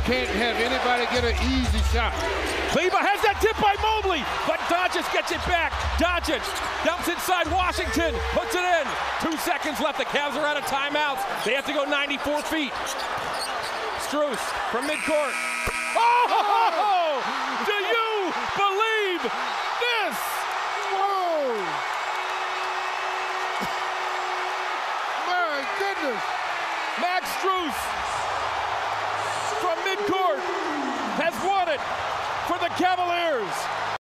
can't have anybody get an easy shot. Kleber has that tip by Mobley, but Doncic gets it back. Doncic dumps inside Washington, puts it in. 2 seconds left. The Cavs are out of timeouts. They have to go 94 feet. Strus from midcourt. Oh! Do you believe this? Whoa! My goodness! Max Strus from midcourt has won it for the Cavaliers.